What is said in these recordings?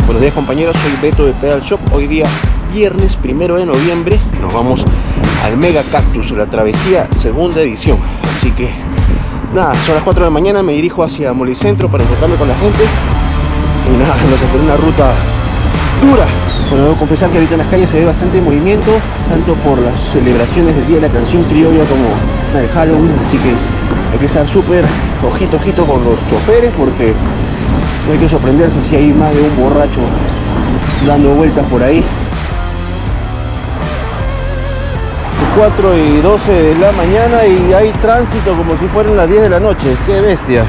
Buenos días compañeros, soy Beto de Pedal Shop. Hoy día viernes 1 de noviembre nos vamos al Mega Cactus, la travesía segunda edición. Así que nada, son las 4 de la mañana, me dirijo hacia Molicentro para encontrarme con la gente. Y nada, nos esperó una ruta dura. Bueno, debo confesar que ahorita en las calles se ve bastante movimiento, tanto por las celebraciones del Día de la Canción Criolla como la de Halloween. Así que hay que estar súper ojito con los choferes, porque no hay que sorprenderse si hay más de un borracho dando vueltas por ahí. 4:12 de la mañana y hay tránsito como si fueran las 10 de la noche. ¡Qué bestia!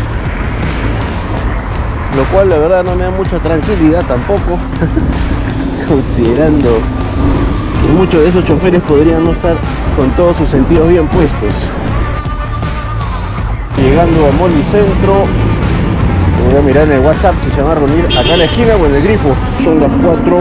Lo cual la verdad no me da mucha tranquilidad tampoco, considerando que muchos de esos choferes podrían no estar con todos sus sentidos bien puestos. Llegando a Molicentro, voy a mirar en el WhatsApp si se van a reunir acá en la esquina o en el Grifo. Son las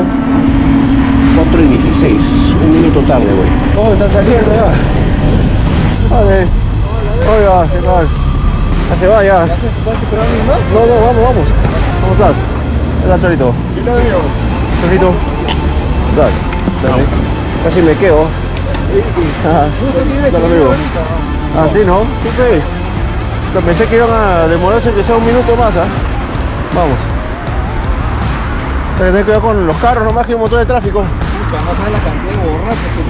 4:16, un minuto tarde, güey. Oh, están saliendo ya. Vale. Oiga, ¿qué tal? Ya se va ya. ¿Vas a esperar a mí más? No, vamos. ¿Cómo estás? ¿Qué tal, Chorito? ¿Qué tal, amigo? Chorito. Dale. Casi me quedo. ¿Qué tal, amigo? Ah, sí, ¿no? Sí, sí. Pensé que iban a demorarse que sea un minuto más, ¿ah? Vamos. Hay que tener cuidado con los carros, nomás que hay un montón de tráfico. Escucha, no sabes la cantidad de borrachos que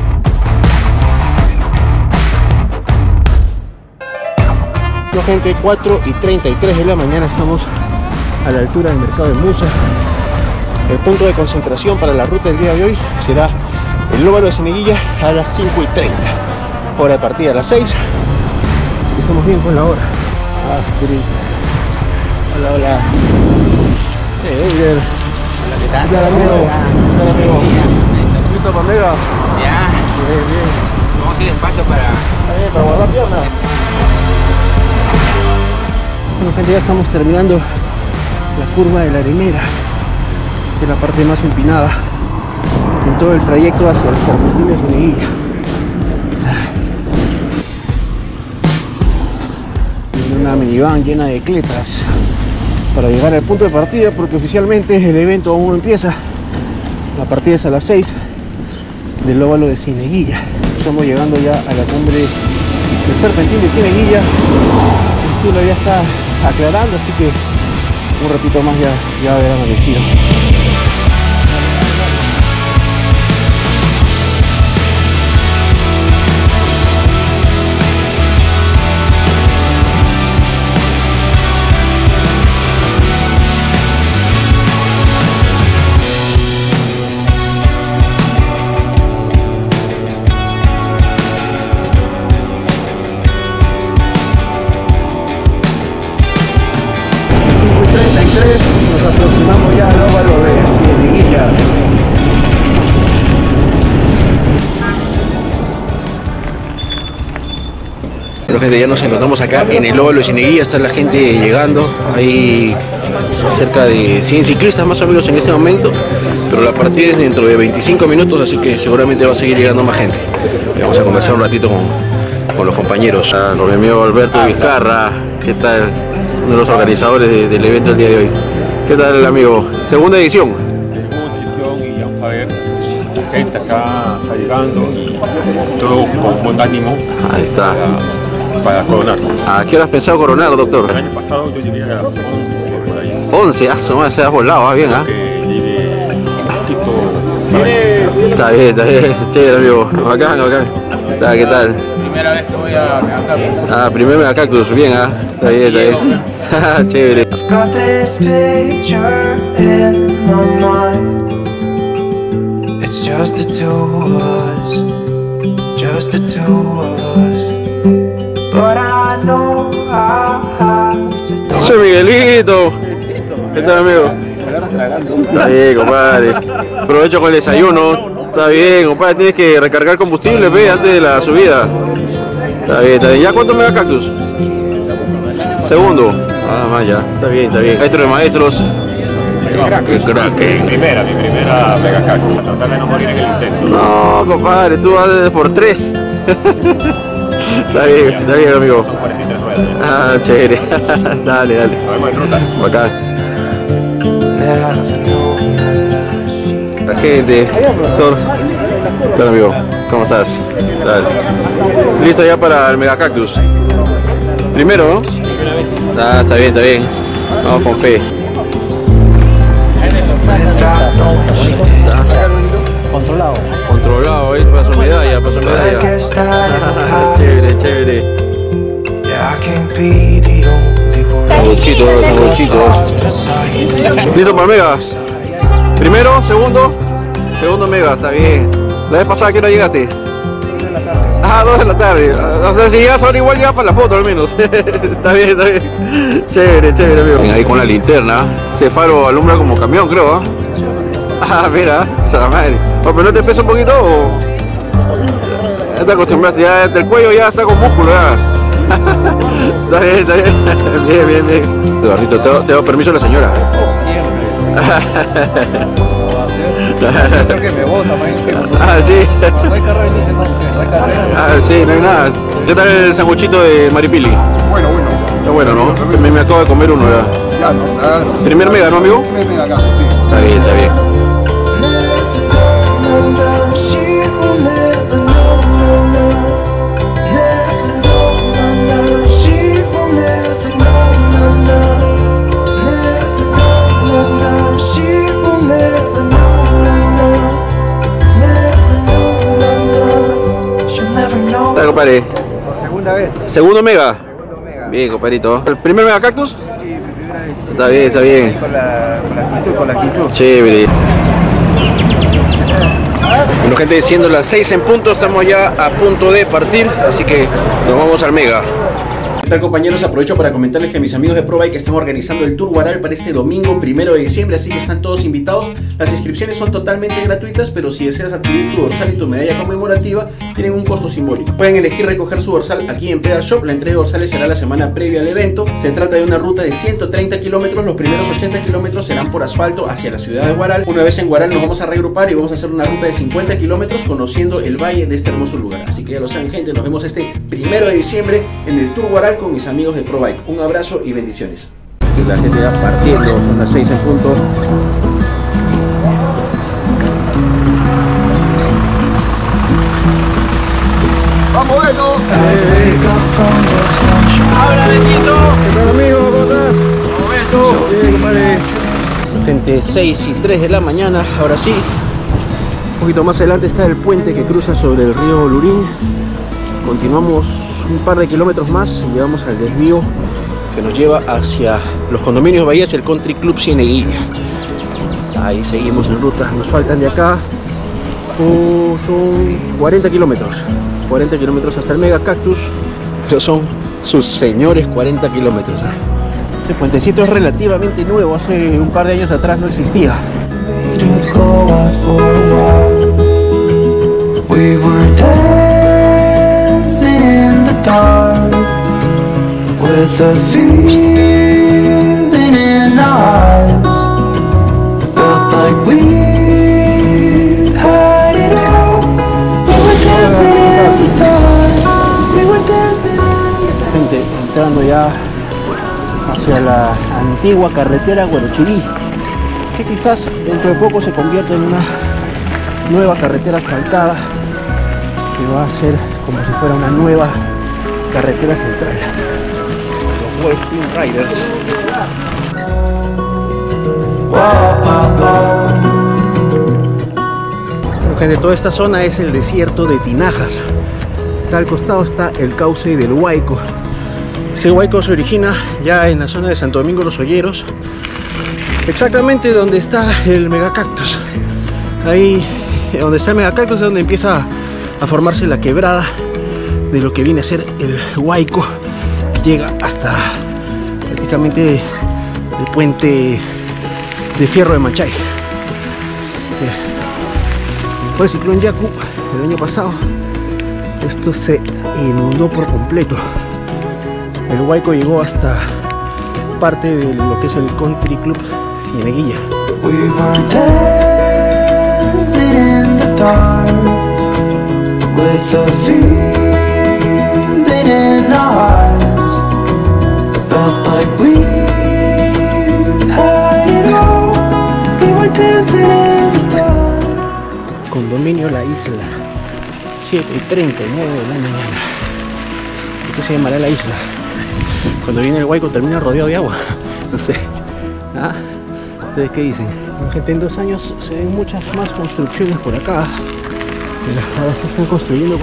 gente, 4:33 de la mañana, estamos a la altura del mercado de Musa. El punto de concentración para la ruta del día de hoy será el óvalo de Cieneguilla a las 5:30. Hora de partida a las 6. Estamos bien con la hora. Astrid. Hola. Sí, bien. Hola, ¿qué tal? ¿Qué tal, amigo? ¿Listo para Mega? Ya. Bien. Vamos a ir despacio para guardar piernas. Bueno, gente, ya estamos terminando la curva de la Arenera, que es la parte más empinada en todo el trayecto hacia el Serpentín de Cieneguilla. Una minivan llena de cletas para llegar al punto de partida, porque oficialmente el evento aún no empieza. La partida es a las 6 del óvalo de Cieneguilla. Estamos llegando ya a la cumbre del Serpentín de Cieneguilla. El cielo ya está aclarando, así que un ratito más ya va a haber amanecido. Nos aproximamos ya al óvalo de Cieneguilla. Bueno, gente, ya nos encontramos acá en el óvalo de Cieneguilla. Está la gente llegando. Hay cerca de 100 ciclistas más o menos en este momento, pero la partida es dentro de 25 minutos, así que seguramente va a seguir llegando más gente. Vamos a conversar un ratito con los compañeros. Con mi amigo Alberto Vizcarra, ¿qué tal? Uno de los organizadores del evento del día de hoy. ¿Qué tal, amigo? Segunda edición. Y vamos a ver, la gente acá está llegando y todo con buen ánimo. Ahí está. Para coronar. ¿A qué hora has pensado coronar, doctor? El año pasado yo llegué a las 11 por ahí. 11, se has volado, bien, ¿ah? Llegué un poquito para ahí. Está bien, chévere, amigo. Bacán. ¿Qué tal? primera vez que voy a Mega Cactus. Primer Mega Cactus, bien, ¿ah? Está bien. Chévere. Got this picture in my mind. It's just the two of us, but I know I have to. Soy Miguelito. ¿Qué tal, amigo? Está bien, compadre. Aprovecho con el desayuno. Está bien, compadre. Tienes que recargar combustible, ve, antes de la subida. Está bien. ¿Ya cuánto Mega Cactus? Segundo. Más ya. Está bien. Maestro de maestros. Mi primera Mega Cactus. Tratar de no morir en el intento. No, compadre, tú vas por 3. Está bien, amigo. Son 43 ruedas. Chévere. Dale. Nos vemos en ruta. Bacán. Never knew gente. Hola amigo, ¿cómo estás? Dale. ¿Listo ya para el Mega Cactus? Primero, ¿no? Está bien, está bien. Vamos con fe. Controlado, ahí para su medalla, Chévere, chévere. Sanguchitos. ¿Listo para el Mega? Primero, segundo Mega, está bien. La vez pasada, ¿a qué hora llegaste? 2 de la tarde. O sea, si llegas ahora igual ya para la foto al menos. Está bien, está bien. Chévere, chévere, amigo. Ven ahí con la linterna. Ese faro alumbra como camión, creo, mira, la madre. ¿Pero no te pesa un poquito o...? Ya te acostumbraste, ya el cuello ya está con músculo, ya. Está bien, está bien. Bien. Eduardito, te doy permiso a la señora. Creo que me bota, sí. No hay carrera, no hay carrera. Sí, no hay nada. ¿Qué tal el sanguchito de Maripili? Bueno. Está bueno, ¿no? Me acabo de comer uno ya. Ya, no, nada. Primer Mega, ¿no, amigo? Primer Mega acá, sí. Está bien, está bien. Está, compadre. Segunda vez. Segundo Mega. Bien, compadrito. ¿El primer Mega Cactus? Sí, mi primera vez. Está bien, está bien. Con la actitud. Chévere. Bueno, gente, siendo las 6 en punto, estamos ya a punto de partir, así que nos vamos al Mega. ¿Qué tal, compañeros? Aprovecho para comentarles que mis amigos de ProBike están organizando el Tour Huaral para este domingo 1 de diciembre, así que están todos invitados. Las inscripciones son totalmente gratuitas, pero si deseas adquirir tu dorsal y tu medalla conmemorativa, tienen un costo simbólico. Pueden elegir recoger su dorsal aquí en Pedal Shop. La entrega de dorsales será la semana previa al evento. Se trata de una ruta de 130 kilómetros. Los primeros 80 kilómetros serán por asfalto hacia la ciudad de Huaral. Una vez en Huaral nos vamos a reagrupar y vamos a hacer una ruta de 50 kilómetros conociendo el valle de este hermoso lugar. Así que ya lo saben, gente, nos vemos este 1 de diciembre en el Tour Huaral con mis amigos de ProBike. Un abrazo y bendiciones. La gente ya partiendo, son las 6 en punto. ¡Vamos, Beto! ¡Habla, Betito! ¿Qué tal, amigo? ¿Cómo estás? ¡Momento! Bien, compadre. Gente, 6:03 de la mañana, ahora sí. Un poquito más adelante está el puente que cruza sobre el río Lurín. Continuamos un par de kilómetros más y llegamos al desvío que nos lleva hacia los condominios Bahías y el Country Club Cieneguilla. Ahí seguimos en ruta. Nos faltan de acá son 40 kilómetros. 40 kilómetros hasta el Mega Cactus, pero son sus señores 40 kilómetros. Este puentecito es relativamente nuevo, hace un par de años atrás no existía. We were dancing in the dark with a feeling in our eyes. Felt like we had it all. We were dancing in the dark. We were dancing in the Gente, entrando ya hacia la antigua carretera Guarochirí, que quizás dentro de poco se convierta en una nueva carretera asfaltada, que va a ser como si fuera una nueva carretera central. Los West Twin Riders. Bueno, gente, toda esta zona es el desierto de Tinajas. Acá al costado está el cauce del Huayco. Ese Huayco se origina ya en la zona de Santo Domingo Los Olleros, exactamente donde está el Mega Cactus. Ahí donde está el Mega Cactus es donde empieza a formarse la quebrada de lo que viene a ser el Huayco, que llega hasta prácticamente el puente de Fierro de Manchay. Fue el ciclón Yaku el año pasado, esto se inundó por completo. El Huayco llegó hasta parte de lo que es el Country Club Cieneguilla. We were dancing in the dark with a feeling in our eyes. Felt like we had it all. We were dancing in the dark. Condominio La Isla, 7:39 de la mañana. ¿Qué se llamará la isla? Cuando viene el Huayco termina rodeado de agua. No sé. ¿Ah? ¿Ustedes qué dicen? Gente, en 2 años se ven muchas más construcciones por acá. Mira, ahora se están construyendo.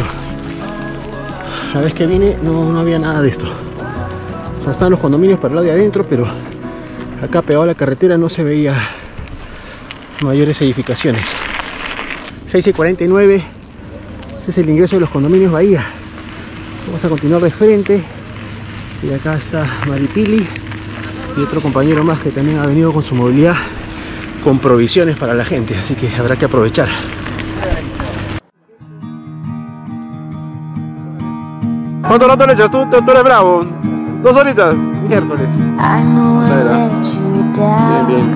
La vez que vine no había nada de esto. O sea, están los condominios para el lado de adentro, pero acá pegado a la carretera no se veía mayores edificaciones. 6:49. Este es el ingreso de los condominios Bahía. Vamos a continuar de frente. Y acá está Maripili y otro compañero más que también ha venido con su movilidad, con provisiones para la gente, así que habrá que aprovechar. ¿Cuánto rato le echas tú? Tú eres bravo. 2 horitas. Miércoles. Bien.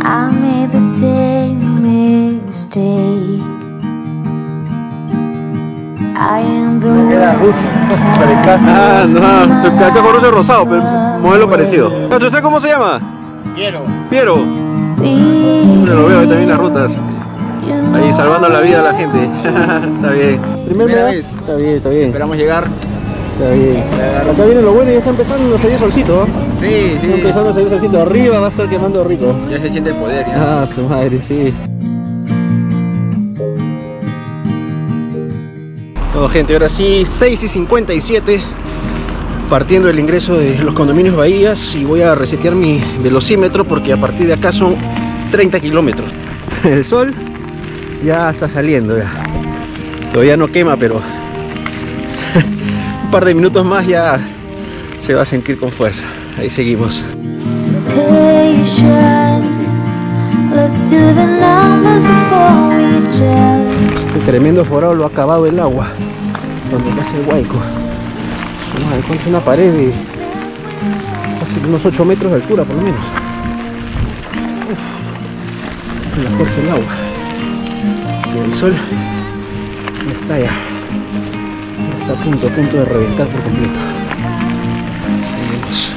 Queda ruso. Ah, no, acá con ruso rosado, pero modelo parecido. ¿Usted cómo se llama? Piero. Lo veo ahí también las rutas. Ahí salvando la vida a la gente. Está bien. Primera vez. Está bien. Esperamos llegar. Está bien. Acá viene lo bueno y ya está empezando a salir solcito. Sí. Está empezando a salir solcito. Arriba va a estar quemando rico. Ya se siente el poder ya. Ah, su madre, sí. Bueno, gente, ahora sí, 6:57, partiendo el ingreso de los condominios Bahías, y voy a resetear mi velocímetro porque a partir de acá son 30 kilómetros. El sol ya está saliendo, ya. Todavía no quema, pero un par de minutos más ya se va a sentir con fuerza. Ahí seguimos. Este tremendo forado lo ha acabado el agua donde pasa el Huayco. Encuentro una pared de casi unos 8 metros de altura por lo menos. La fuerza del agua. Y el sol está ya. Está a punto de reventar por completo. Seguimos.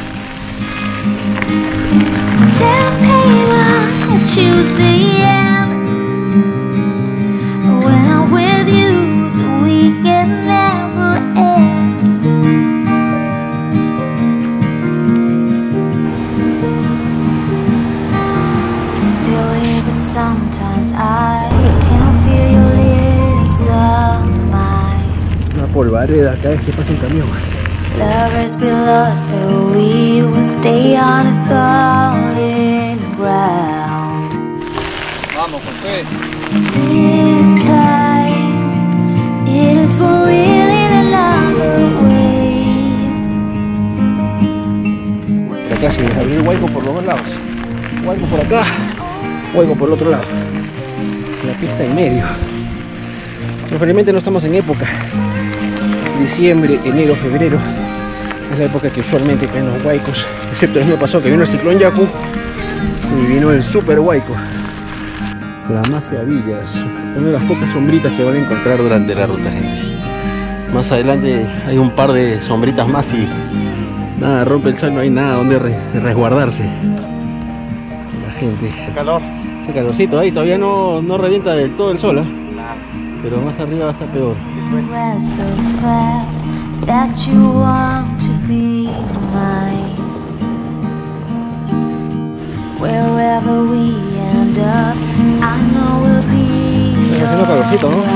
When I'm with you, the weekend never ends. It's silly, but sometimes I can feel your lips on mine. Una polvareda cada vez que pasa un camión. Lovers be lost, but we will stay on a solid ground. Vamos, José. This time, it is for real in another way. Por acá se abrió el Huayco por los dos lados. Huayco por acá, Huayco por el otro lado. La pista en medio. Preferiblemente no estamos en época. Diciembre, enero, febrero. Es la época que usualmente caen los Huaycos. Excepto el año pasado que vino el ciclón Yaku y vino el super Huayco. La Masia Villas, una de las pocas sombritas que van a encontrar durante la ruta, gente. Más adelante hay un par de sombritas más y nada, rompe el sol, no hay nada donde resguardarse. La gente. Calor. Ese calorcito ahí todavía no revienta del todo el sol, ¿eh? Pero más arriba va a estar peor. Wherever we end up, I know we'll be Está haciendo calorcito, ¿no?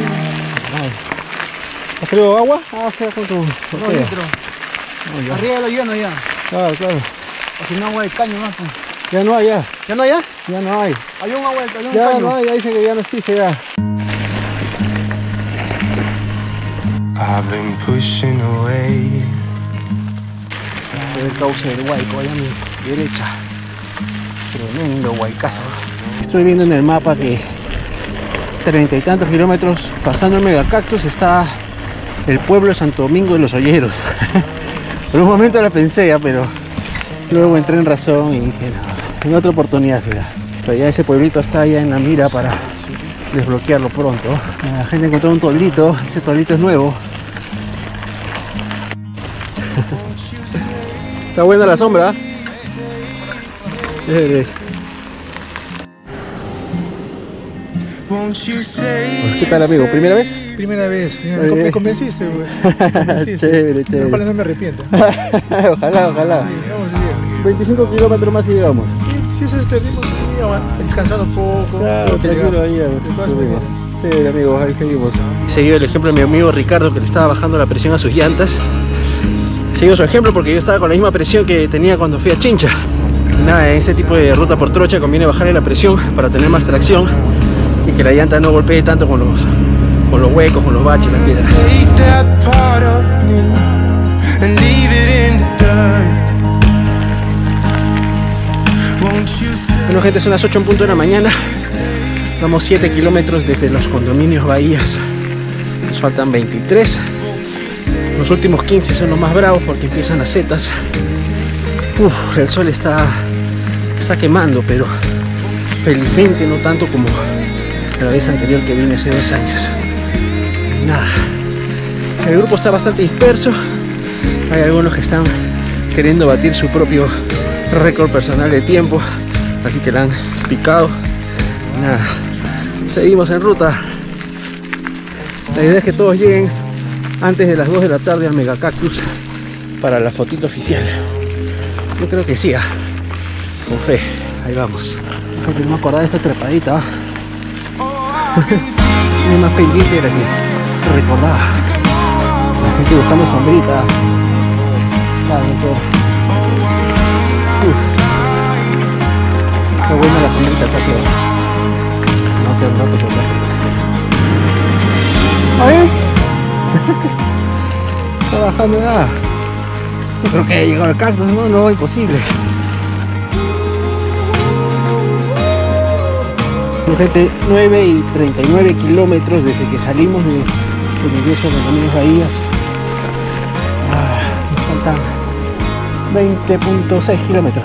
¿Has traído agua? Ah, se con tu botella. Ya. Arriba de lo lleno ya. Claro. O si no, agua de caño más. Pues. Ya no hay, ya. ¿Ya no ya? Ya no hay. Hay un agua de Ya caño. no hay, ya dice que ya no existe ya. I've been pushing away. El cauce del Huayco, allá a mi derecha. Tremendo huaycazo. Estoy viendo en el mapa que 30 y tantos kilómetros pasando el Megacactus está el pueblo de Santo Domingo de los Olleros. Por un momento lo pensé ya, pero luego entré en razón y dije no, en otra oportunidad será. Pero ya ese pueblito está ya en la mira para desbloquearlo pronto. La gente encontró un toldito, ese toldito es nuevo. Está buena la sombra. ¿Qué tal, amigo? ¿Primera vez? Primera vez, me convenciste, pues. Chévere, chévere. Ojalá no me arrepienta. Ojalá. Vamos bien. 25 kilómetros más y llegamos. Si es este ritmo, descansando un poco. Claro, tranquilo ahí. De todas maneras. Sí, amigos, ahí seguimos. Seguí el ejemplo de mi amigo Ricardo, que le estaba bajando la presión a sus llantas. Sigo su ejemplo porque yo estaba con la misma presión que tenía cuando fui a Chincha. Nada, en este tipo de ruta por trocha conviene bajarle la presión para tener más tracción y que la llanta no golpee tanto con los huecos, con los baches, las piedras. Bueno, gente, son las 8 en punto de la mañana. Vamos 7 kilómetros desde los condominios Bahías. Nos faltan 23. Los últimos 15 son los más bravos porque empiezan las setas. El sol está quemando, pero felizmente no tanto como la vez anterior que vine hace 2 años. Nada, el grupo está bastante disperso. Hay algunos que están queriendo batir su propio récord personal de tiempo, así que la han picado. Nada, seguimos en ruta. La idea es que todos lleguen antes de las 2 de la tarde al Mega Cactus para la fotito oficial. Yo creo que sí, con fe. Ahí vamos. Gente, no me acordaba de esta trepadita. Hay más pendiente era que se recordaba. La gente buscando sombrita. Qué buena la sombrita acá, tío. No te acordás. ¿Ahí? Está bajando nada. Yo creo que he llegado al cactus, no, imposible. Gente, 9 y 39 kilómetros desde que salimos del ingreso de Caminos Bahías. Nos faltan 20.6 kilómetros.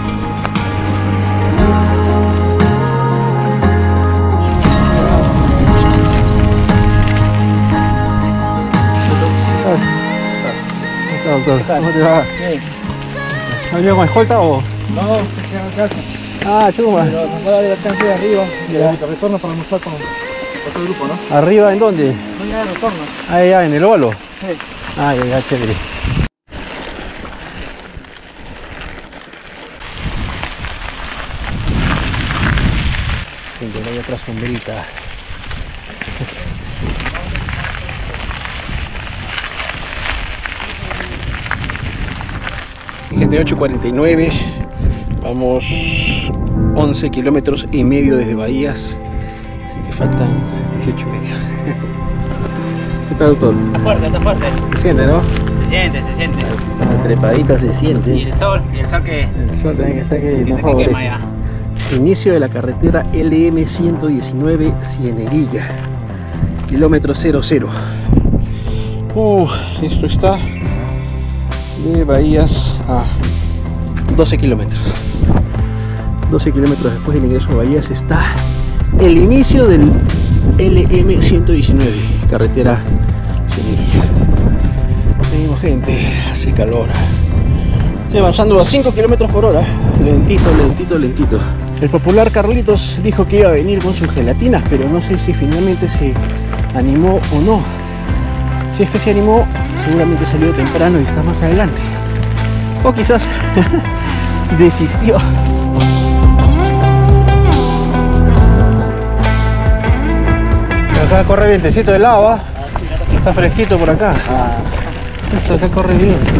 Doctor, ¿cómo te va? ¿No llego con escolta o...? No, se queda en casa. Ah, chuma. Pero nos va a dar el alcance de arriba y el retorno para almorzar con otro grupo, ¿no? ¿Arriba en dónde? No, ya el retorno. Ah, ya, en el óvalo. Sí. Ah, ya, chévere. Gente, hay otra sombrita. Gente, 8:49. Vamos 11 kilómetros y medio desde Bahías. Así que faltan 18 y medio. ¿Qué tal, doctor? Está fuerte. Se siente, ¿no? Se siente. La trepadita se siente. Y el sol que... El sol también está que que nos te favorece. quema ya. Inicio de la carretera LM 119 Cieneguilla, kilómetro 00. Esto está de Bahías a 12 kilómetros. 12 kilómetros después del ingreso a Bahías está el inicio del LM 119, carretera Cieneguilla. Seguimos, gente, hace calor. Estoy avanzando a 5 kilómetros por hora, lentito. El popular Carlitos dijo que iba a venir con sus gelatinas, pero no sé si finalmente se animó o no. Si es que se animó, seguramente salió temprano y está más adelante. O quizás desistió. Acá corre vientecito de lado, ¿eh? Está fresquito por acá. Esto acá corre viento.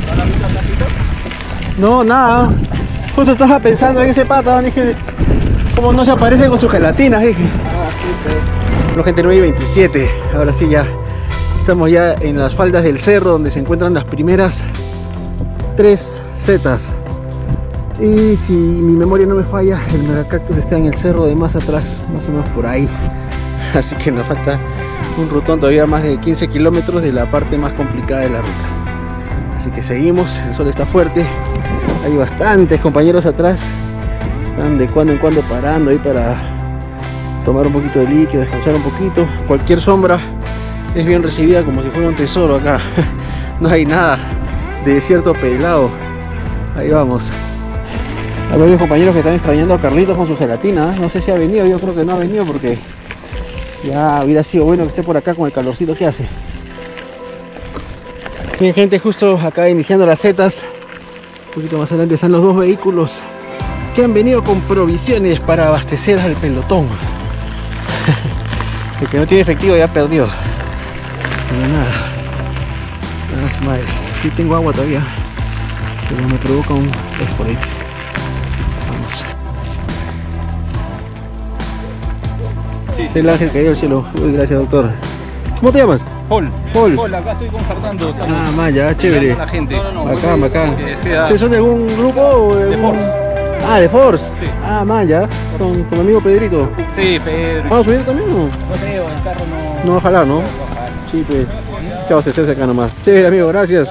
No, nada. Justo estaba pensando en ese pata, dije, como no se aparece con sus gelatinas, dije. Bueno, gente, 9:27. Ahora sí, ya estamos ya en las faldas del cerro donde se encuentran las primeras 3 setas. Y si mi memoria no me falla, el Mega Cactus está en el cerro de más atrás, más o menos por ahí. Así que nos falta un rutón, todavía más de 15 kilómetros de la parte más complicada de la ruta. Así que seguimos, el sol está fuerte. Hay bastantes compañeros atrás. Están de cuando en cuando parando ahí para tomar un poquito de líquido, descansar un poquito. Cualquier sombra es bien recibida como si fuera un tesoro acá. No hay nada de desierto pelado. Ahí vamos. Hay varios compañeros que están extrañando a Carlitos con su gelatina. No sé si ha venido, yo creo que no ha venido porque Ya hubiera sido bueno que esté por acá con el calorcito que hace. Bien, gente, justo acá iniciando las setas. Un poquito más adelante están los dos vehículos que han venido con provisiones para abastecer al pelotón. El que no tiene efectivo ya perdió. Pero nada. Nada, su madre. Aquí tengo agua todavía, pero me provoca un esporete. Vamos. Sí, Es el ángel caído del cielo. Uy, gracias, doctor. ¿Cómo te llamas? Paul. Paul. Paul, acá estoy con Fernando. Ah, man, ya, chévere. A la gente. Bacán, bacán. Que sea ¿Ustedes son de algún grupo? O de algún... Force. Ah, de Force. Sí. Ah, man, ya. Con mi amigo Pedrito. Sí, Pedro. ¿Vamos a subir también o no? No creo, el carro no. No va a jalar, ¿no? Sí, pues. Chao, se hace acá nomás. Chévere, amigo, gracias.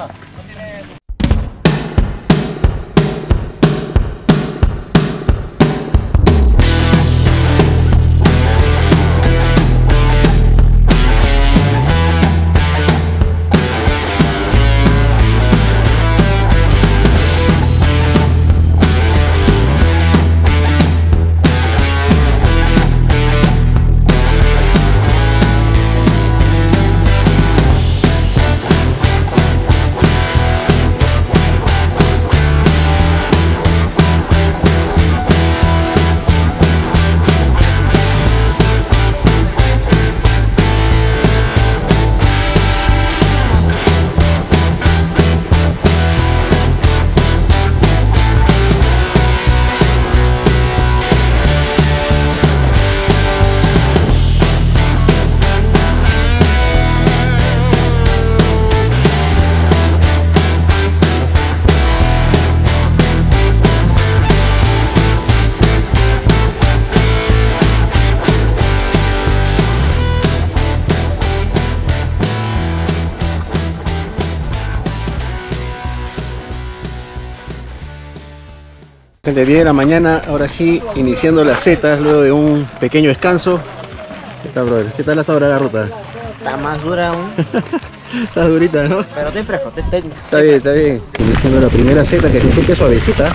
Gente, 10 de la mañana, ahora sí, iniciando las setas luego de un pequeño descanso. ¿Qué tal, brother? ¿Qué tal hasta ahora la ruta? Está más dura aún. Está durita, ¿no? Pero estoy fresco, Está bien, está bien. Iniciando la primera seta que se siente suavecita.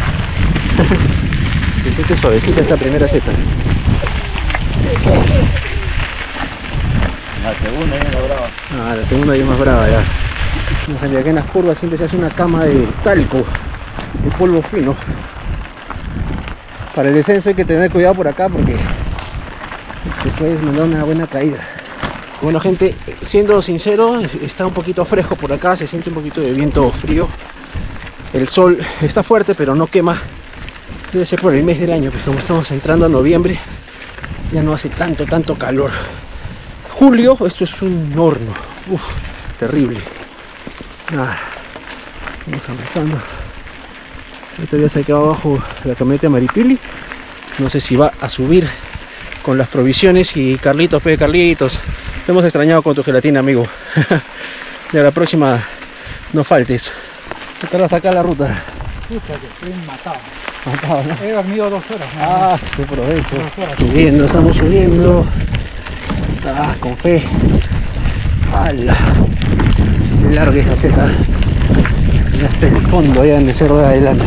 Se siente suavecita esta primera seta. La segunda ya la brava. Ah, la segunda ya es más brava ya. Bueno, gente, acá en las curvas siempre se hace una cama de talco, de polvo fino. Para el descenso hay que tener cuidado por acá porque te puedes mandar una buena caída. Bueno, gente, siendo sincero, está un poquito fresco por acá, se siente un poquito de viento frío. El sol está fuerte pero no quema. Debe ser por el mes del año, pues como estamos entrando a noviembre ya no hace tanto calor. Julio, esto es un horno. Uf, terrible. Nada, vamos avanzando. Ahorita ya se ha quedado abajo la camioneta de Maripili. No sé si va a subir con las provisiones. Y Carlitos, Carlitos, te hemos extrañado con tu gelatina, amigo. Y a la próxima no faltes. ¿Qué tal hasta acá la ruta? Pucha, que estoy matado. Matado, ¿no? He dormido 2 horas. Ah, se provecho. Subiendo, estamos subiendo. Ah, con fe. ¡Hala! Qué larga esa seta. Hasta el fondo, allá en el cerro de adelante.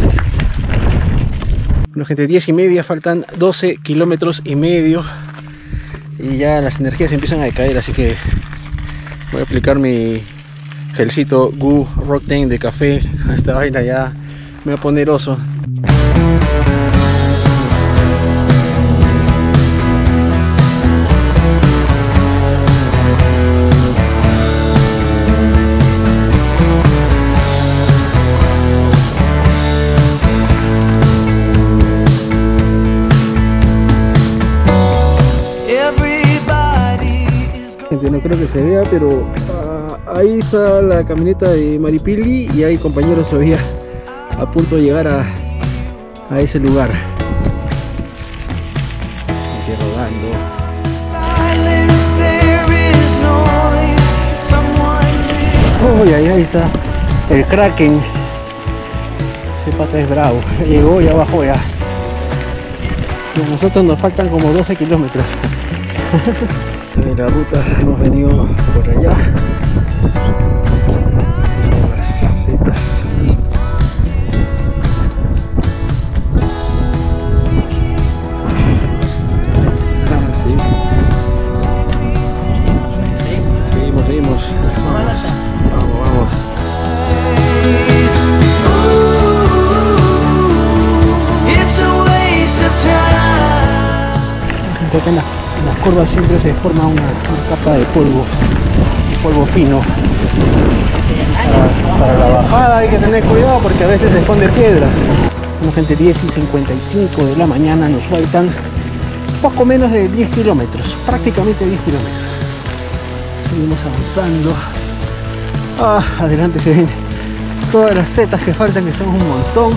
Bueno, gente, 10:30, faltan 12 kilómetros y medio. Y ya las energías empiezan a decaer, así que voy a aplicar mi gelcito Gu Roctane de café. Esta vaina ya me va a poner oso. No creo que se vea, pero ahí está la camioneta de Maripili y hay compañeros todavía a punto de llegar a ese lugar. Aquí rodando. Uy, ahí está el Kraken. Ese pata es bravo. Llegó y abajo ya. Y a nosotros nos faltan como 12 kilómetros. De la ruta hemos venido por allá. Las setas. porque acá en las curvas siempre se forma una capa de polvo fino. Para la bajada hay que tener cuidado porque a veces se esconde piedras. Bueno, gente, 10:55 de la mañana, nos faltan poco menos de 10 kilómetros, prácticamente 10 kilómetros. Seguimos avanzando. Adelante se ven todas las setas que faltan, que son un montón.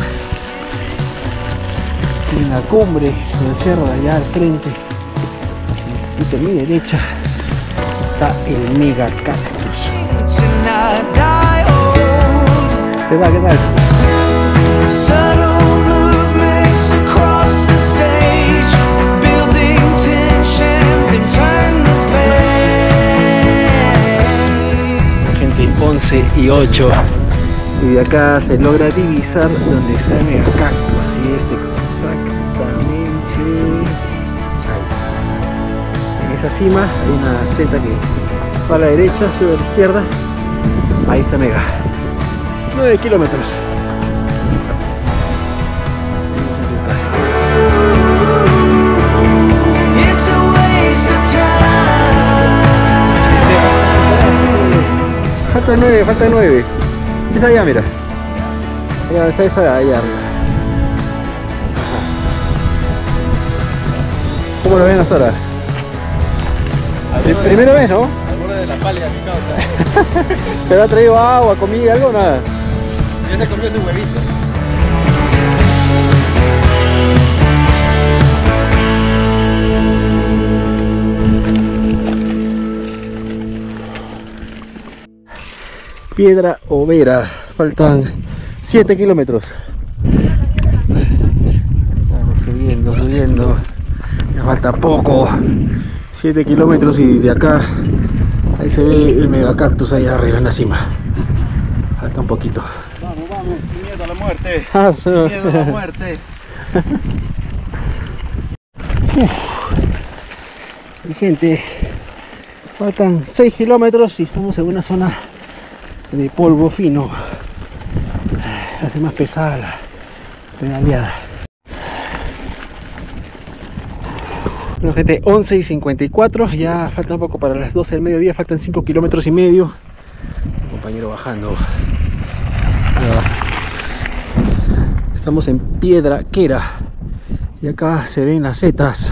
Y en la cumbre del cerro de allá al frente, hacia mi derecha, está el mega cactus. ¿Qué tal? ¿Qué tal? Gente, 11:08. Y de acá se logra divisar donde está el mega cactus. Y es exactamente ahí. En esa cima hay una seta que va a la derecha, sube a la izquierda. Ahí está mega. 9 kilómetros. Falta 9. Esa allá, mira. Allá está esa de allá arriba. ¿Cómo lo ven hasta ahora? Primera vez, ¿no? Al borde de la pálida, mi causa. ¿Te ha traído agua, comida, algo o nada? Ya se comió su huevito. Piedra Overa, faltan 7 kilómetros. Estamos subiendo. Me falta poco. 7 kilómetros y de acá, ahí se ve el mega cactus allá arriba en la cima. Falta un poquito. Vamos, sin miedo a la muerte. Sin miedo a la muerte. Y gente, faltan 6 kilómetros y estamos en una zona de polvo fino. Hace más pesada la pedaleada. Bueno, gente, 11:54, ya falta un poco para las 12 del mediodía, faltan 5 kilómetros y medio. El compañero bajando. Estamos en Piedra Quera y acá se ven las setas.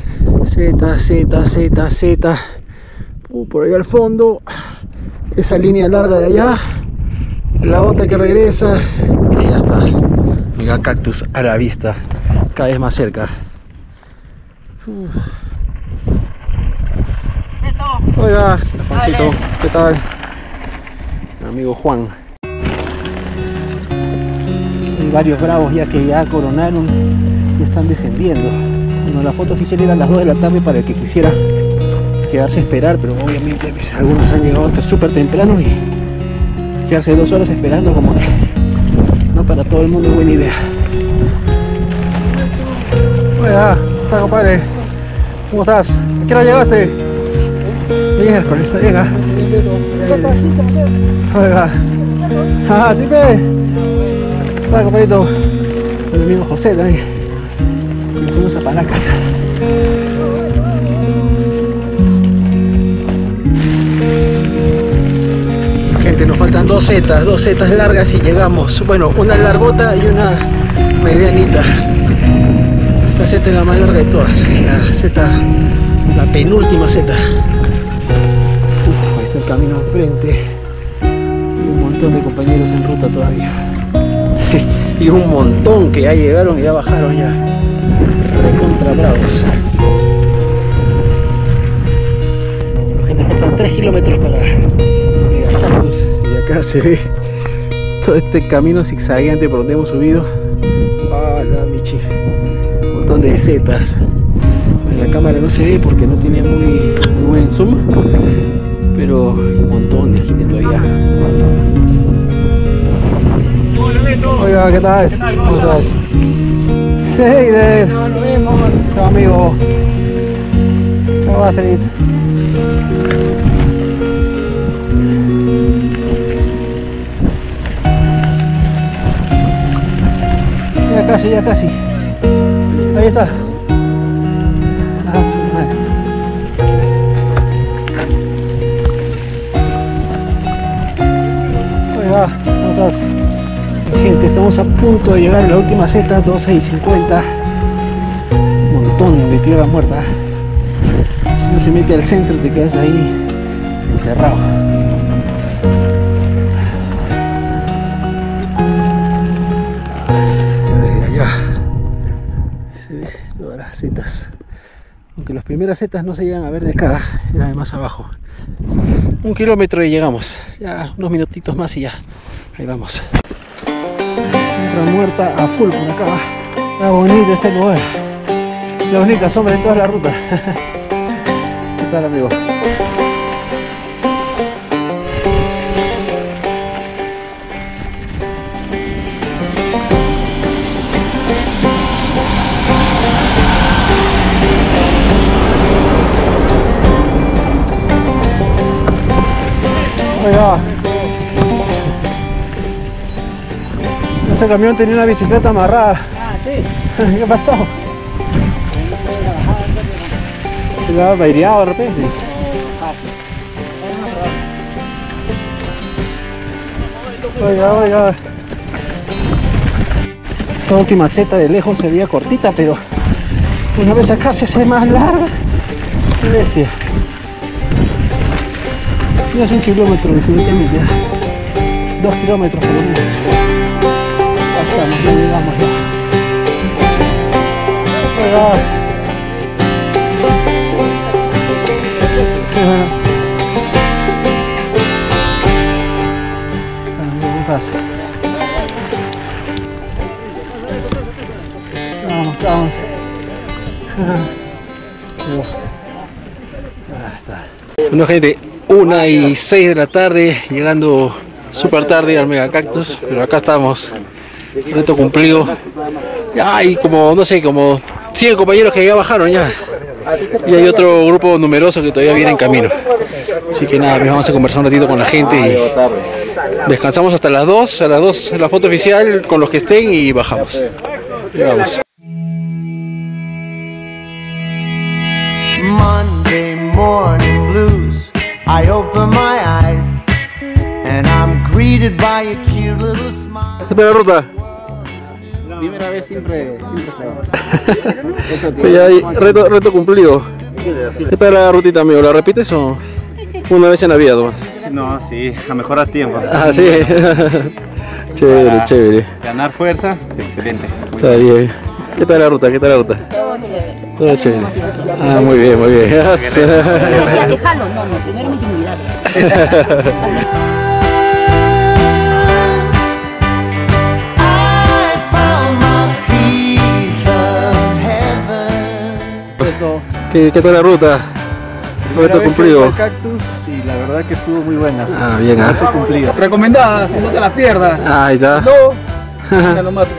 Zeta. Por ahí al fondo, esa línea larga de allá, la otra que regresa y ya está. Mega cactus a la vista, cada vez más cerca. Oiga, Juancito, ¿qué tal? Mi amigo Juan. Hay varios bravos ya que ya coronaron y están descendiendo. Bueno, la foto oficial era a las 2 de la tarde para el que quisiera quedarse a esperar, pero obviamente pues, algunos han llegado súper temprano y quedarse 2 horas esperando como que no para todo el mundo es buena idea. Oiga, ¿qué tal, compadre? ¿Cómo estás? ¿A qué hora llegaste? Miércoles, está bien, ¿ah? Oiga. ¿Sí ve? ¿Qué tal, compadrito? Con mi amigo José también. Nos fuimos a Paracas. Gente, nos faltan dos setas largas y llegamos. Bueno, una largota y una medianita. Esta seta es la más larga de todas. La penúltima seta. Ahí está el camino enfrente. Y un montón de compañeros en ruta todavía. Y un montón que ya llegaron y ya bajaron ya. Recontra bravos. Bueno, gente, faltan 3 kilómetros para Mega Cactus. Y acá se ve todo este camino zigzagueante por donde hemos subido. La michi. Un montón de setas. En la cámara no se ve porque no tiene muy buen zoom. Pero hay un montón de gente todavía. Oiga, ¿qué tal? ¿Cómo estás? Seider. Nos vemos. Chao, amigo. Chao, Astrid. Ya casi. Ahí está. estamos a punto de llegar a la última seta, 12:50. Un montón de tierra muerta. Si uno se mete al centro te quedas ahí enterrado. Desde allá se ve todas las setas, aunque las primeras setas no se llegan a ver de acá, era de más abajo. 1 kilómetro y llegamos, ya unos minutitos más y ya, ahí vamos. Tierra muerta a full por acá. Está bonito este lugar, la única sombra en toda la ruta. ¿Qué tal, amigo? Oiga, ese camión tenía una bicicleta amarrada. Ah, sí. ¿Qué pasó? Se le ha baireado de repente. Oiga. Esta última seta de lejos se veía cortita, pero una vez acá se hace más larga. Qué bestia. Ya es 1 kilómetro definitivamente, ya. 2 kilómetros por lo menos. Ya estamos, ya llegamos ya. Vamos. Bueno, gente, 1:06 de la tarde, llegando súper tarde al Mega Cactus, pero acá estamos, reto cumplido. Ya hay como, no sé, como 100 compañeros que ya bajaron ya, y hay otro grupo numeroso que todavía viene en camino. Así que nada, vamos a conversar un ratito con la gente y descansamos hasta las 2, a las 2 la foto oficial con los que estén y bajamos. Vamos. Monday morning blues. I open my eyes and I'm greeted by a cute little smile. ¿Qué tal la ruta? Primera vez siempre Pues ya hay reto cumplido. ¿Qué tal la rutita, amigo? ¿La repites o una vez en la vida nomás? No, sí, a mejorar tiempo. Ah, sí. Chévere, chévere. Ganar fuerza, excelente. Está bien. ¿Qué tal la ruta? Todo chévere. Ah, muy bien, muy bien. Déjalo, no, primero mi dignidad. ¿Qué tal la ruta? Reto cumplido. El cactus y la verdad que estuvo muy buena. Ah, bien, ah. Reto cumplido. Recomendadas, no te las pierdas. Ah, ahí está. No, te lo mato.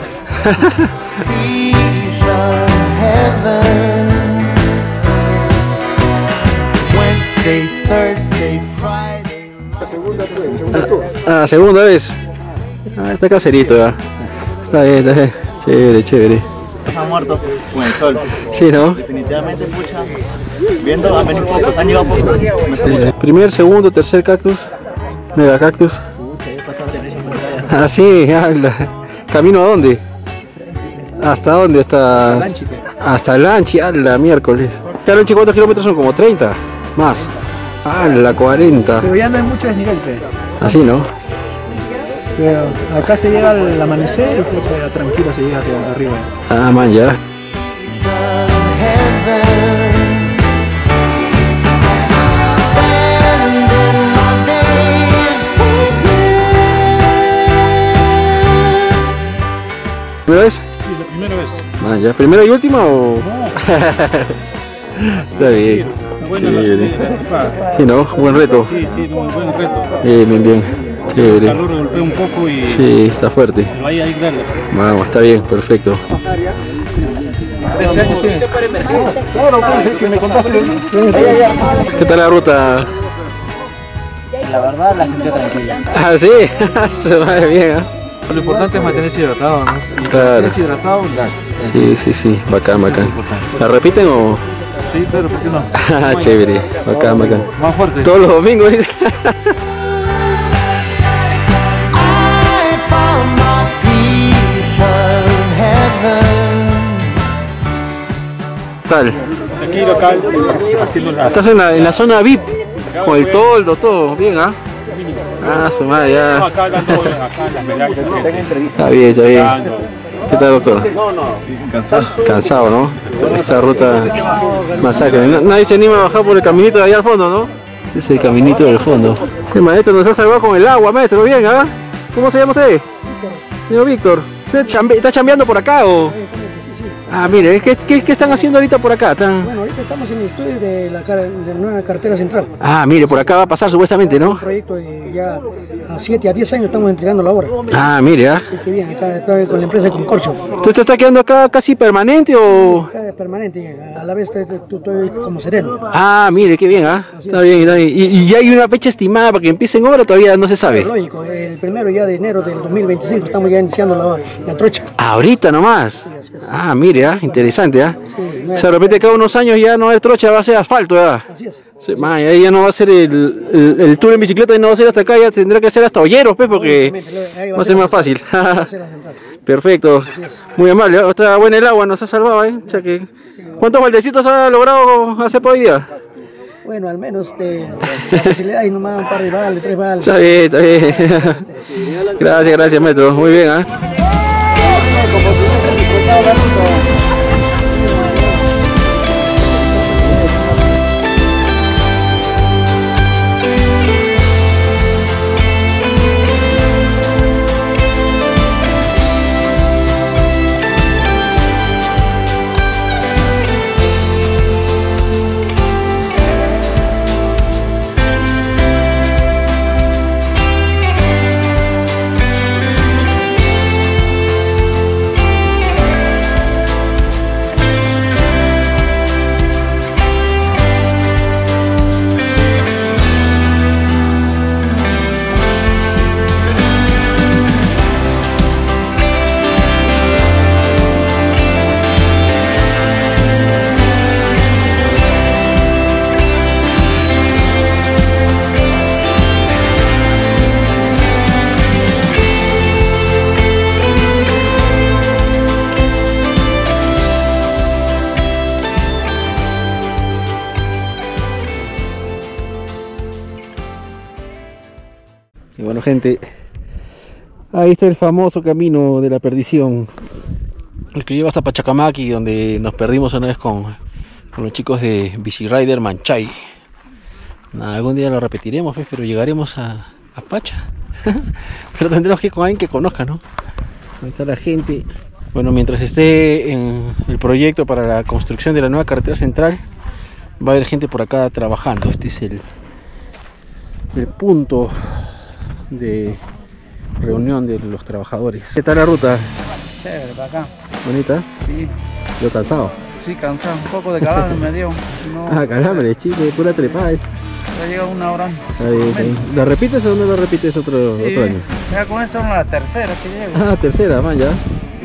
Segunda vez. Ah, está caserito ya. Está bien, está bien. Chévere, chévere. Ha muerto con el sol. Sí, ¿no? Definitivamente, pucha. Viendo, han venido pocos, han llegado pocos. Primer, segundo, tercer cactus. Mega cactus. Ah, sí, ¿camino a dónde? ¿Hasta dónde? Hasta Lanchi, a la miércoles. Lanchi, ¿cuántos kilómetros son? Como 30 más. A la 40. Pero ya no hay mucho desnivel, pues. Así, ¿no? Pero acá se llega al amanecer y pues tranquilo se llega hacia arriba. Ah, man, ya. ¿Primera vez? Sí, la primera vez. Ah, ya. ¿Primera y última o...? No. Está bien. Bueno, no sé, Sí, ¿no? Buen reto. sí, muy buen reto. Bien, bien. El Chévere. calor golpea un poco y Sí, está fuerte. pero ahí hay que darle. Vamos, está bien, perfecto. 13 años tiene. Claro, pues, que me contaste. ¿Qué tal la ruta? La verdad la sentí tranquila. Ah, sí, se va bien, ¿eh? Lo importante es mantenerse hidratado, ¿no? Si Claro. mantenerse hidratado, gracias. Sí, bacán, bacán. ¿La repiten o...? Sí, claro, ¿por qué no? Ah, chévere, bacán, bacán. Más fuerte. Todos los domingos, dice. I found my peace. tal? Aquí local, haciendo la... Estás en la zona VIP, con el toldo, todo, bien, ¿ah? Ah, su madre, ya. Acá dando acá las medallas. Está bien, está bien. ¿Qué tal, doctor? Cansado. Cansado, ¿no? Esta ruta masacre. Nadie se anima a bajar por el caminito de allá al fondo, ¿no? Ese es el caminito del fondo. Sí, maestro, nos ha salvado con el agua, maestro, bien, ¿ah? ¿Cómo se llama usted? Señor Víctor. ¿Usted está chambeando por acá o...? Ah, mire, ¿qué están haciendo ahorita por acá? Bueno, ahorita estamos en el estudio de la nueva carretera central. Ah, mire, por acá va a pasar supuestamente, ¿no? Un proyecto de ya a 7 a 10 años estamos entregando la obra. Ah, mire, ¿ah? Así que bien, acá estoy con la empresa de Concorcio. ¿Usted está quedando acá casi permanente o...? Acá permanente, a la vez estoy como sereno. Ah, mire, qué bien, ¿ah? Está bien, está bien. ¿Y ya hay una fecha estimada para que empiecen obra o todavía no se sabe? Lógico, el 1 ya de enero del 2025 estamos ya iniciando la trocha. Ahorita nomás. Ah, mire, ¿ah? Interesante, ¿ah? Sí, O sea, de repente cada unos años ya no es trocha, va a ser asfalto, ¿verdad? así es. Sí, man, ahí ya no va a ser el tour en bicicleta, y no va a ser hasta acá, ya tendrá que ser hasta Olleros, pues, porque va a ser más fácil. Perfecto, muy amable, está buena el agua, nos ha salvado, ¿eh? O sea que, ¿cuántos baldecitos ha logrado hacer por hoy día? Bueno, al menos la facilidad y nomás un par de baldes, 3 baldes. Está bien, está bien. Gracias, maestro, muy bien, ¿ah? Y bueno, gente, ahí está el famoso camino de la perdición, el que lleva hasta Pachacamaqui, donde nos perdimos una vez con los chicos de Bici Rider Manchay. Nada, algún día lo repetiremos, pues, pero llegaremos a Pacha. Pero tendremos que ir con alguien que conozca, ¿no? Ahí está la gente. Bueno, mientras esté en el proyecto para la construcción de la nueva carretera central, va a haber gente por acá trabajando. Este es el punto de reunión de los trabajadores. ¿Qué tal la ruta? Chévere, para acá. ¿Bonita? Sí. ¿Yo cansado? Sí, cansado. Un poco de calambre me dio. No, Ah, calambre, chico, pura trepada. ya llega una hora antes. Ahí, ahí. ¿La repites o no la repites otro año? Ya con eso es la tercera que llego. Ah, tercera, man, ya.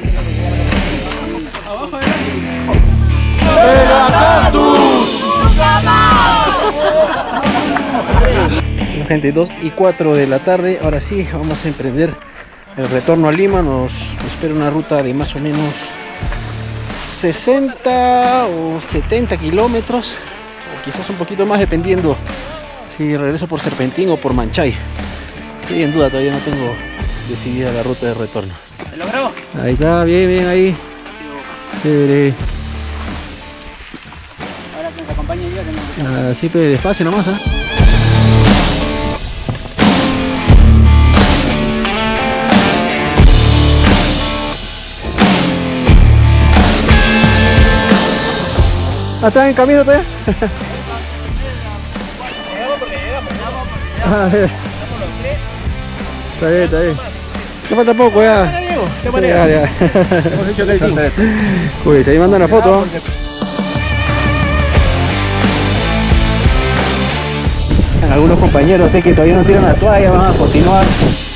Bueno, gente, 2 y 4 de la tarde. Ahora sí, vamos a emprender el retorno a Lima. Nos espera una ruta de más o menos 60 o 70 kilómetros, o quizás un poquito más, dependiendo si regreso por Serpentín o por Manchay. Estoy en duda, todavía no tengo decidida la ruta de retorno. ¿Se logró? Ahí está, bien, bien ahí. Chévere. Ahora que nos acompañe yo, tenemos que... Siempre despacio nomás, ¿eh? ¿Están en camino todavía? Está bien, está bien. Ya falta poco, ya. Ya. Hemos hecho el team. Pues ahí mandan la foto. Algunos compañeros sé que todavía no tiran la toalla, van a continuar.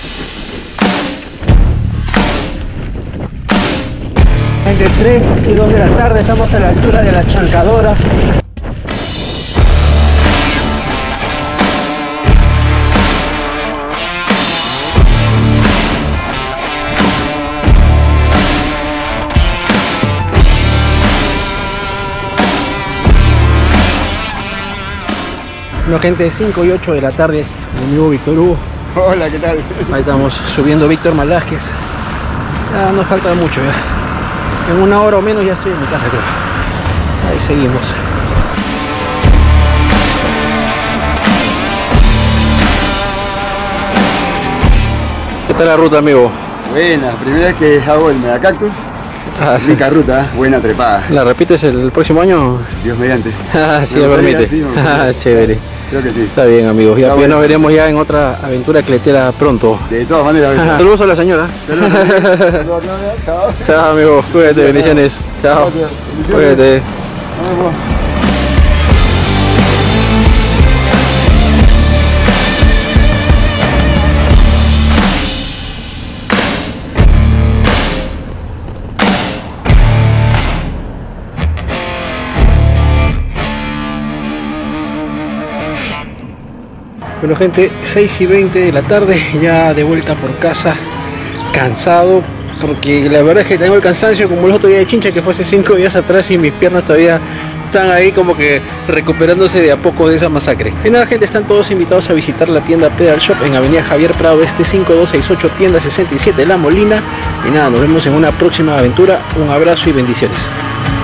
Entre 3 y 2 de la tarde estamos a la altura de la Chancadora. Bueno, gente, 5 y 8 de la tarde, mi amigo Víctor Hugo. Hola, ¿qué tal? Ahí estamos subiendo Víctor Malásquez. Ya nos falta mucho ya. En 1 hora o menos ya estoy en mi casa, creo. Ahí seguimos. ¿Qué tal la ruta, amigo? Buena, primera vez que hago el Megacactus. Sí. Rica ruta, buena trepada. ¿La repites el próximo año? Dios mediante. Sí, me permite. Sí, chévere. Creo que sí. Está bien, amigos. Ya nos veremos ya en otra aventura cletera pronto. De todas maneras. Saludos a la señora. Saludos. Chao. Chao, amigo. Cuídate, bendiciones. Chao. Cuídate. Nos vemos. Bueno, gente, 6 y 20 de la tarde, ya de vuelta por casa, cansado, porque la verdad es que tengo el cansancio como el otro día de Chincha, que fue hace 5 días atrás, y mis piernas todavía están ahí como que recuperándose de a poco de esa masacre. Y nada, gente, están todos invitados a visitar la tienda Pedal Shop en Avenida Javier Prado Este 5268, tienda 67 La Molina. Y nada, nos vemos en una próxima aventura. Un abrazo y bendiciones.